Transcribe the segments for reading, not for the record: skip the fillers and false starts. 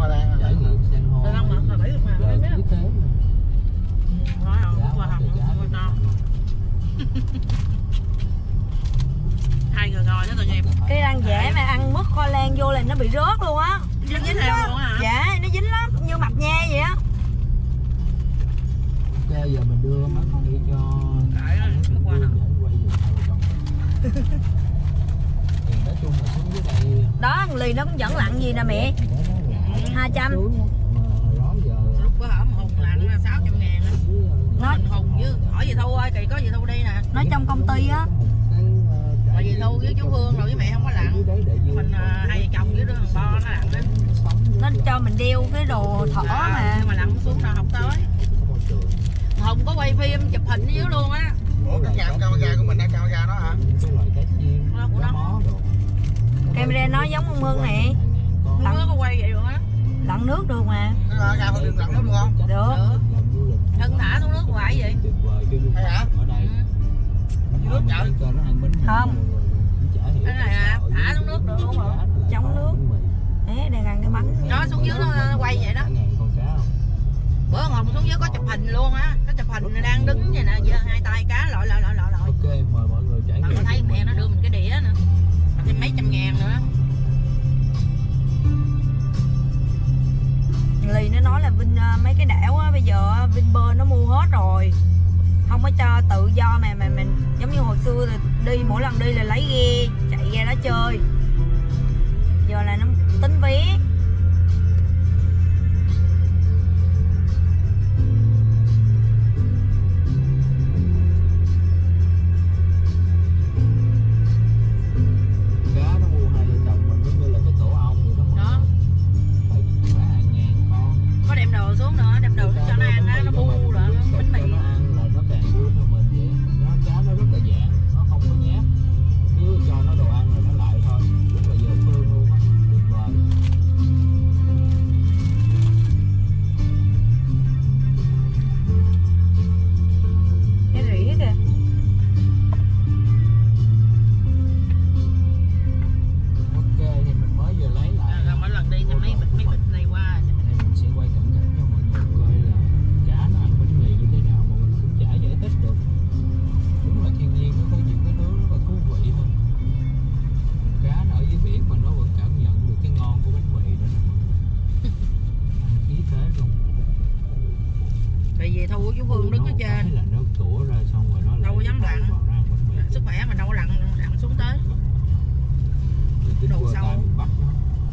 Hoa Lan à? Trải nghiệm san hô. Tôi đang mở là 70 ngàn Giờ đấy cứ thế mà. nói không qua học không to. Hai người ngồi đó tụi em. Cái răng dẻ mà ăn mứt khoai lang vô là nó bị rớt luôn á. Dính theo luôn hả? Dạ, nó dính lắm, như mập nha vậy á. Ok, giờ mình đưa mắt đi cho Cãi đó, nó qua hả? quay về sau chồng. Thì nói chung là xuống dưới đây Đó, lì nó cũng vẫn lặn gì nè mẹ. 200. Lúc có hổm Hùng lặn 600 ngàn á. Nó Mình Hùng với hỏi gì Thu ơi, kỳ có gì Thu đi nè. nó trong công ty á. Mà dì Thu với chú Hương rồi với mẹ không có lặn. Mình hai vợ chồng với đứa thằng Bo nó lặn đó. Nó cho mình đeo cái đồ thỏ mà. Nhưng mà lặn xuống nào không tới. Hùng có quay phim chụp hình ở dưới luôn á. Ủa cái camera của mình hay camera đó hả? Nó của nó. Camera nó giống con Hương nè. Nó có quay vậy luôn á. Lặn nước được mà. Nó ra đường lặn lắm luôn không? Được. Được. Thân thả xuống nước hoài vậy. Hay hả? Nước chợ. Không. Cái này à, thả xuống nước được luôn rồi. Chống nước. Đấy, đang ăn cái bánh. Nó xuống dưới nó quay vậy đó. Bữa Hùng xuống dưới có chụp hình luôn á. Cái chụp hình này đang đứng vậy nè, giơ hai tay cá lội. Ok, mời mọi người trải Mà nghiệm. có thấy mẹ nó đưa mình cái đĩa nữa. Thêm mấy trăm ngàn nữa. Lì nó nói là Vin mấy cái đảo á, bây giờ Vinpearl nó mua hết rồi. Không có cho tự do mà mình giống như hồi xưa là đi mỗi lần đi là lấy ghe chạy ra đó chơi. Giờ là nó tính vé. Cá nó mua hai vợ chồng mình giống như là cái tổ ong vậy đó. Đó. Phải hàng ngàn con. Có đem đồ xuống nữa, đem đồ xuống cho nó ăn á, nó bu rồi, bánh mì. Nó ăn là nó càng vui cho mình vậy. Nó cá nó rất là dạng, nó không có nhát. Cứ cho nó đồ ăn là nó lại thôi. Rất là dễ thương luôn á. Tuyệt vời. Cái rỉ kìa. Ok thì mình mới vừa lấy lại. Rồi mỗi lần đi thì mấy bịch này qua. Đây mình sẽ quay cận cảnh cho mọi người coi là cá nó ăn bánh mì như thế nào mà mình cũng chả giải thích được. Đúng là thiên nhiên nó có những cái thứ rất là thú vị thôi. Cá nó ở dưới biển mà nó vẫn cảm nhận được cái ngon của bánh mì đó nè. Ăn khí thế luôn. Tại vì Thu của chú Hương đứng ở trên. Là nó tủa ra xong rồi nó Đâu có dám lặn. vào nó ăn bánh mì. Sức khỏe mà đâu có lặn xuống tới. Đồ sâu. Bắt nó.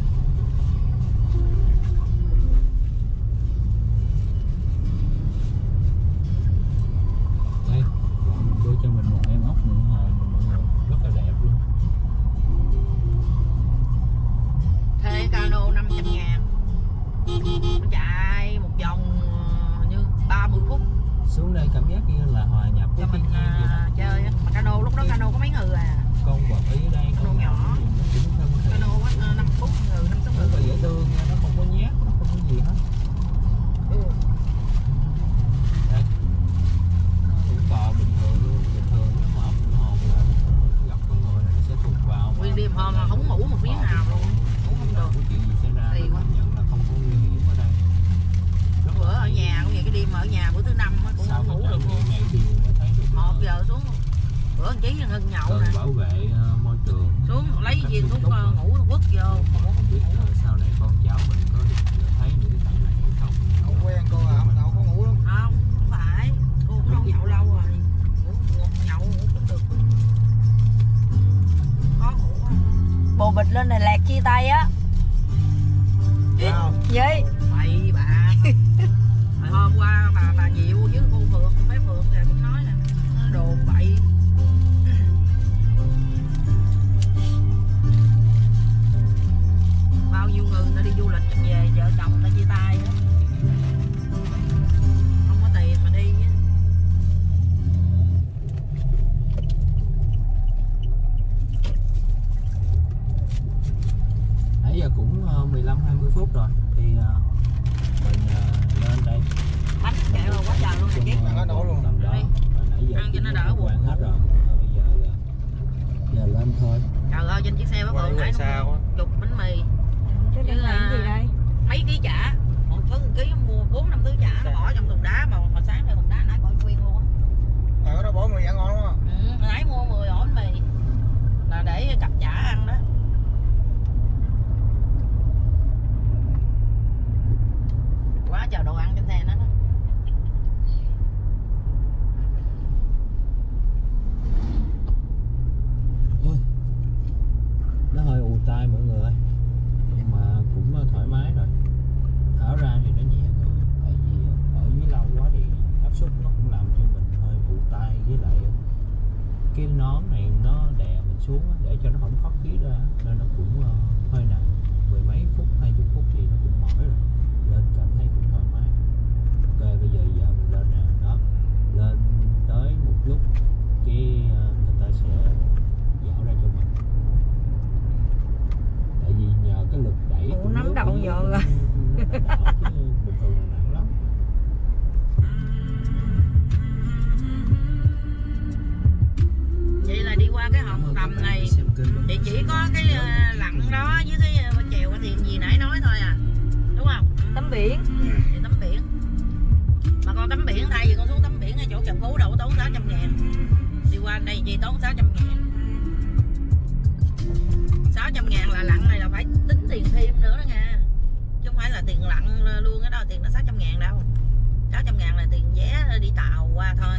Đây, bạn đưa cho mình một em ốc nữa hồi mà mọi người rất là đẹp luôn. Thuê cano 500 ngàn. Nó chạy một vòng như 30 phút Xuống đây cảm giác như là hòa nhập với cho mình thiên nhiên vậy đó. chơi á. Mà cano lúc đó cano có mấy người à. Con vật ở dưới đây Cano nhỏ. Cano có 5 phút người, 5-6 rất là người. dễ thương nha, nó không có nhát, nó không có gì hết. Đây. Nó hữu cò bình thường luôn, bình thường nó mà ốc hồn là nó gặp con người là nó sẽ thuộc vào. Nguyên đêm hôm mà không ngủ một miếng nào luôn, ngủ không được. Có chuyện gì xảy ra, Kỳ quá. cảm nhận là không có nguy hiểm ở đây. Bữa ở nhà cũng vậy, cái đêm ở nhà bữa thứ năm á cũng Sau không mà ngủ trải được luôn. nghiệm này thì mới thấy được 1 giờ xuống. Bữa anh Chí Hưng nhậu cần nè. bảo vệ môi trường. Xuống lấy viên thuốc ngủ quất vô. Không biết sau này con cháu mình có được thấy những cái cảnh này hay không. Không quen cô à, mình đâu có ngủ lắm. Không phải. Cô cũng đâu nhậu lâu rồi. Nhậu ngủ cũng được. Có ngủ á. Bồ bịch lên này lạc chia tay á. Sao? Gì? Bậy bạ. Hồi hôm qua bà Diệu với cô Phượng, bé Phượng thì cũng nói nè, nó đồn bậy. Bao nhiêu người ta đi du lịch về vợ chồng ta chia tay á. Không có tiền mà đi á. Nãy giờ cũng 15-20 phút rồi thì mình lên đây. Bánh kẹo rồi quá trời luôn nè Chí. Nó nổ luôn. Tầm đó. Nãy giờ Ăn cho nó đỡ buồn. quán hết rồi. Bây giờ lên thôi. Trời ơi trên chiếc xe bác Phượng nãy nó chục bánh mì. Chứ đang làm gì đây? Mấy ký chả xuống á, để cho nó không thoát khí ra nên nó cũng hơi nặng, 10 mấy phút 20 phút thì nó cũng mỏi rồi, lên cảm thấy cũng thoải mái. Ok, bây giờ mình lên nè, đó, lên tới một lúc cái người ta sẽ dạo ra cho mình, tại vì nhờ cái lực đẩy của nắm nước đầu giờ rồi. nó đảo chứ bình thường là nặng lắm. Vậy là đi qua cái hòn tầm này thì chỉ có cái lặn đó với cái chèo cái thuyền gì nãy nói thôi à, đúng không? Tắm biển. Thì tắm biển. Mà con tắm biển thay vì con xuống tắm biển ngay chỗ Trần Phú đâu có tốn 600.000. Đi qua đây chỉ tốn 600.000. 600.000 là lặn này là phải tính tiền thêm nữa đó nha, chứ không phải là tiền lặn luôn cái đó, tiền nó 600.000 đâu. 600.000 là tiền vé đi tàu qua thôi.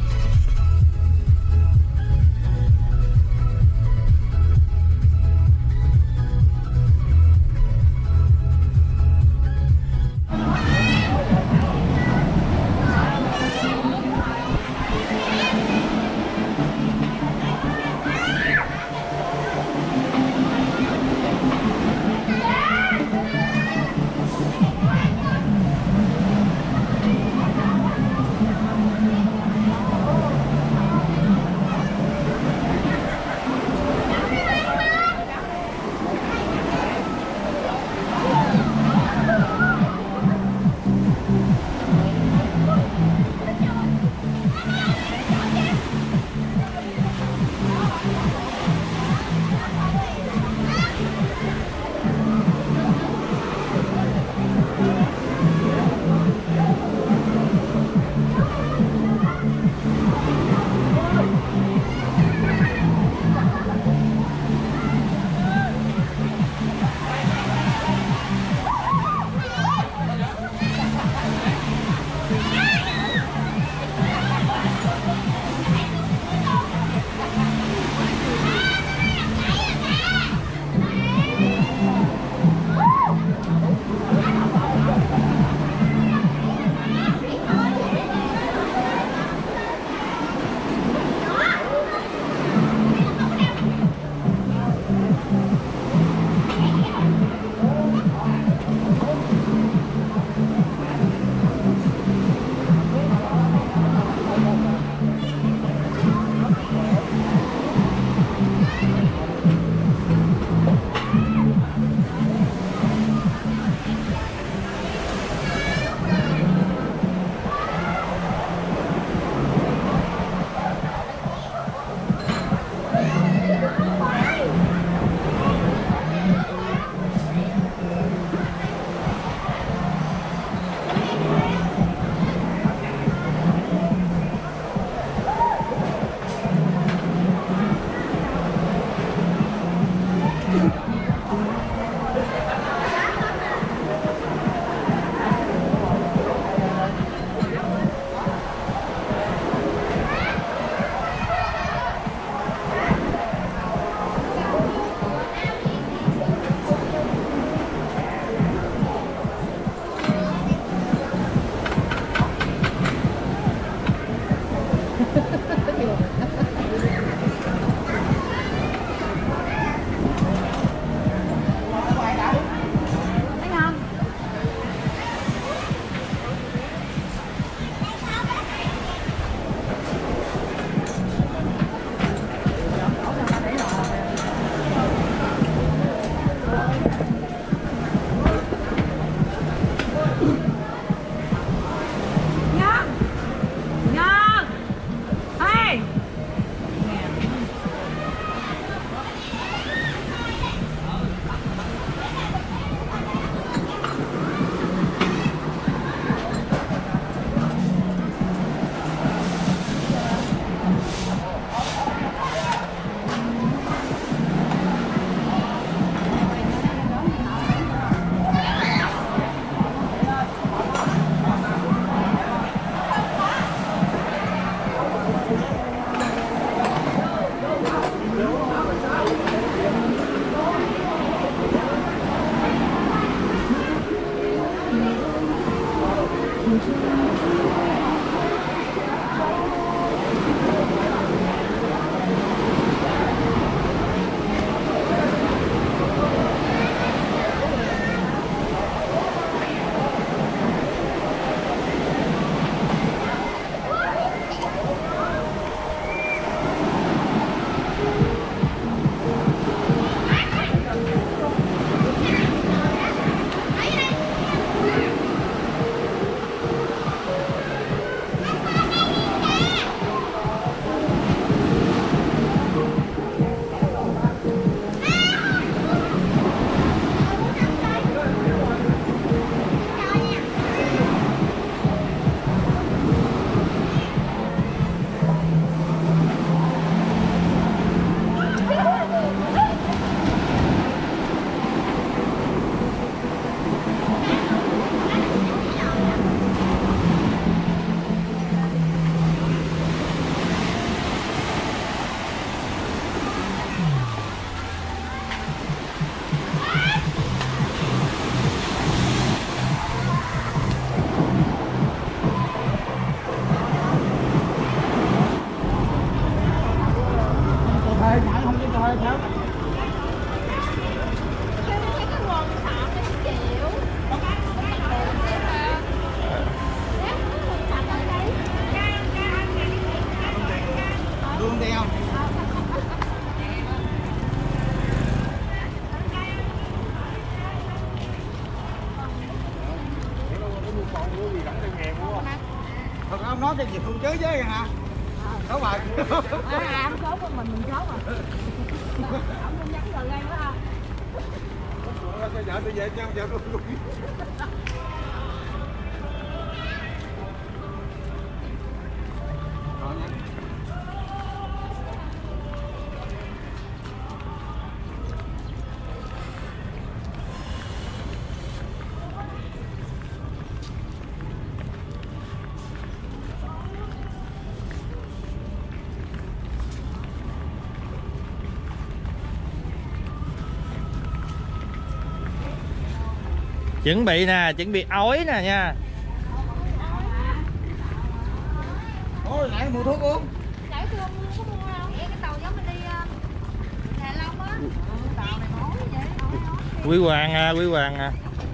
Thật ông nói cho việc không chứ với hả? Đúng rồi. Ông sốt của mình sốt à. Ông không nhắn rồi ngay nữa ha. Cho vợ tôi về cho vợ tôi luôn. Chuẩn bị nè, chuẩn bị ói nè nha. Ôi nãy mua thuốc uống. Nãy tôi không có mua đâu. Cái tàu giống mình đi Hà Long á. Tàu này ngon vậy. Quý Hoàng à, Quý Hoàng à.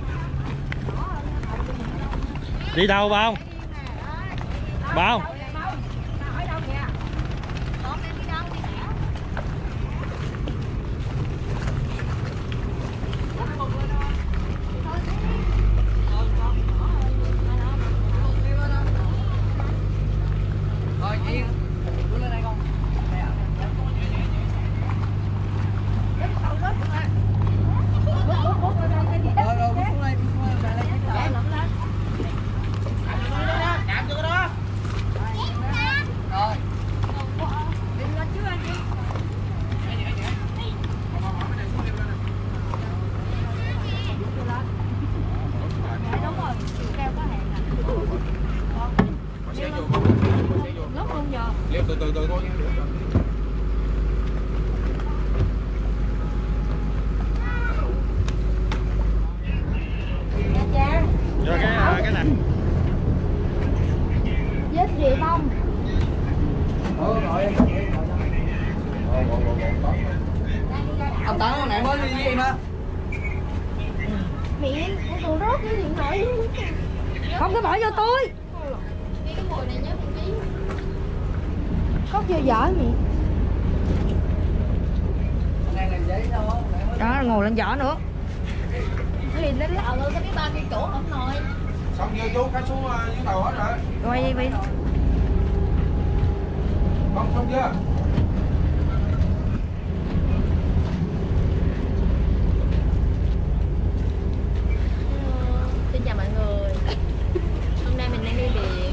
Đi đâu bao? Bao? Từ thôi nha. Rồi cái này. Vết rìa bông. Ông Tấn hồi nãy mới đi với em á. Mẹ, con còn rớt cái điện thoại. Không có bỏ vô tôi. Cái mùi này nhớ mình ký. Cốc vô vỏ mẹ. Đó, ngồi lên vỏ nữa. Thì nó Ờ, có biết bao nhiêu chỗ không nồi. Xong chưa chú, khách xuống dưới tàu hết rồi. quay đi Vin. Không, xong chưa? Xin chào mọi người. Hôm nay mình đang đi biển.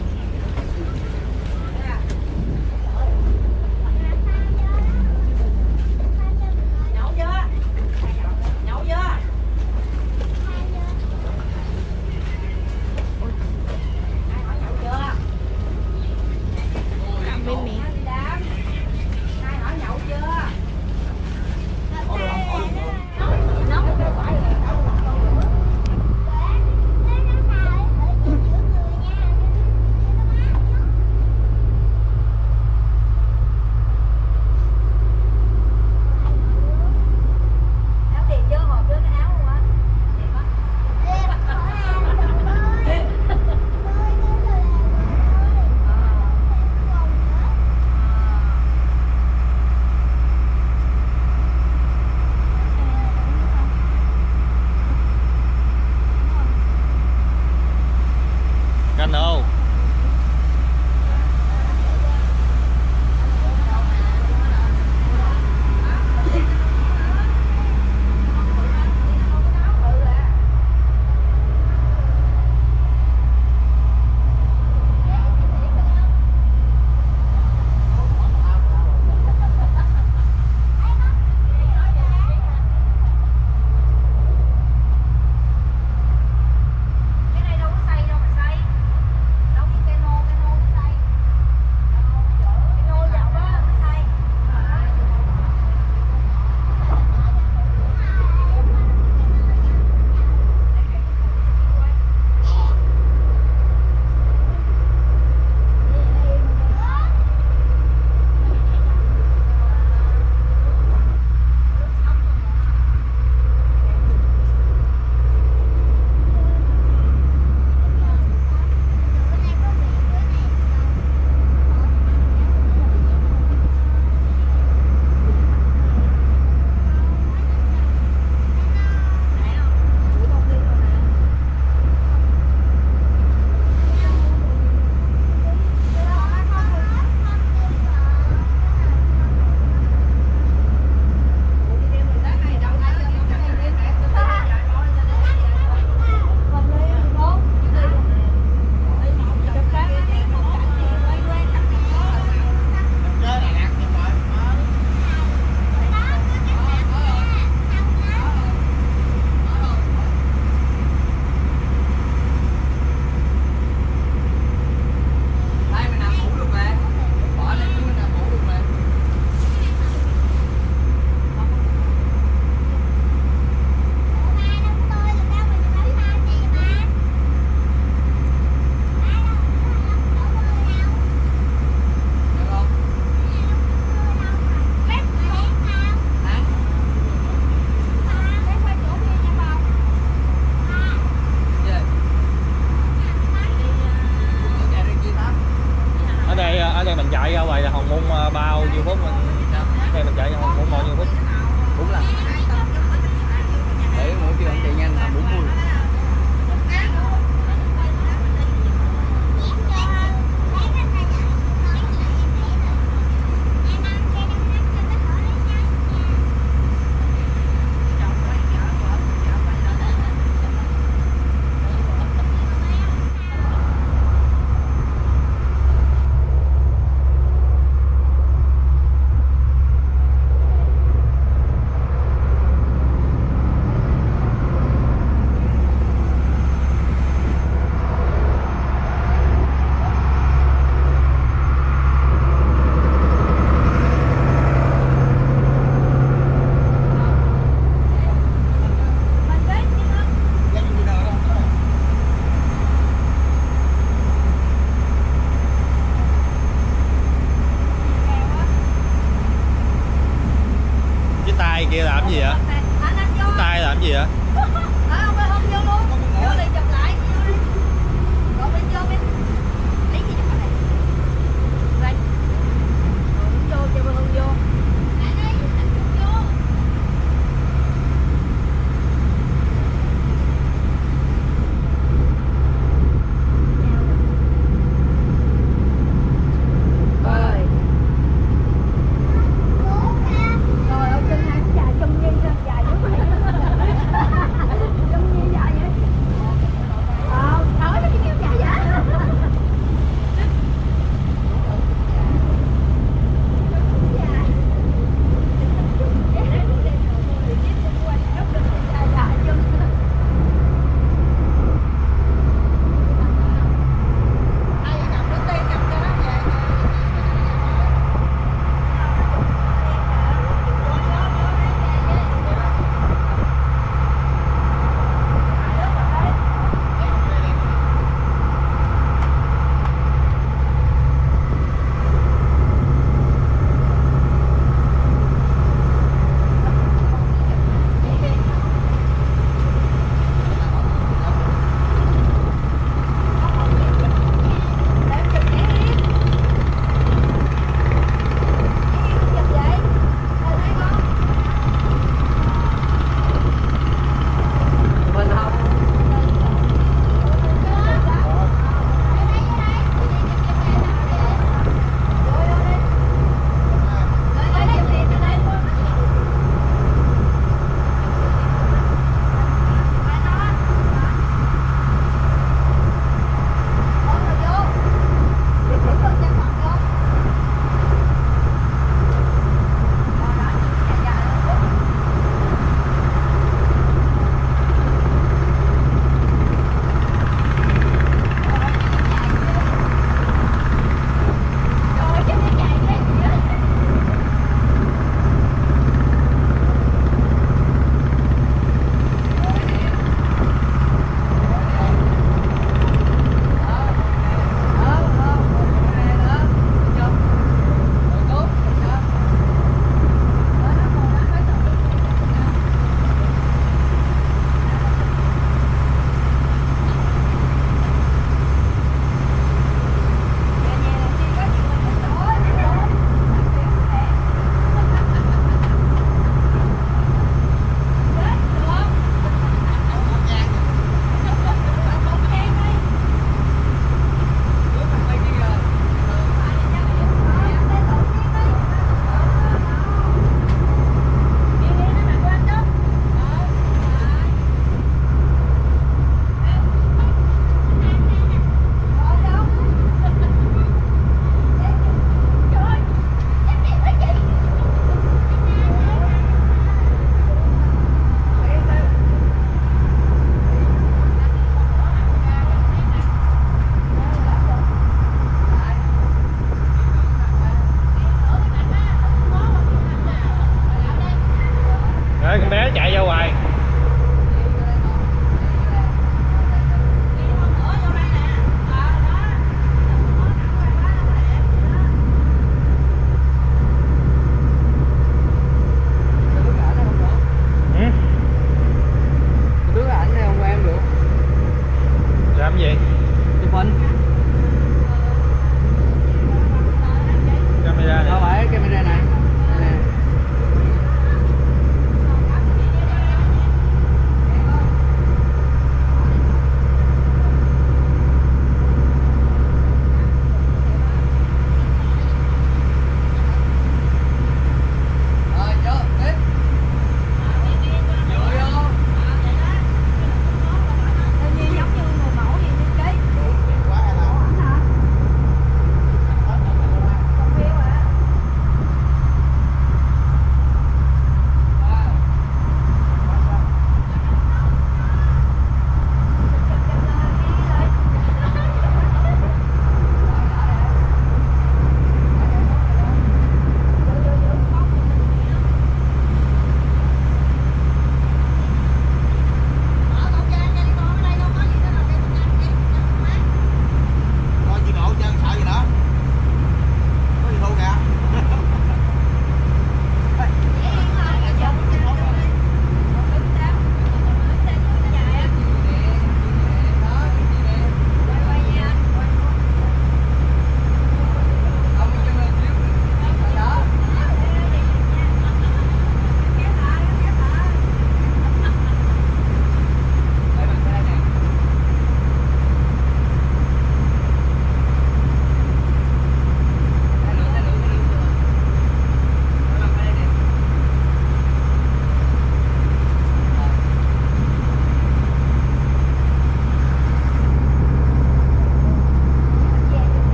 Nhậu chưa? Nhậu chưa? Nhậu chưa? Bên miệng.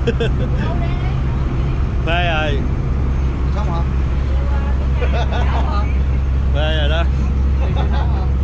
Phê rồi. Xong hả? Phê rồi đó. Đi cho nó không?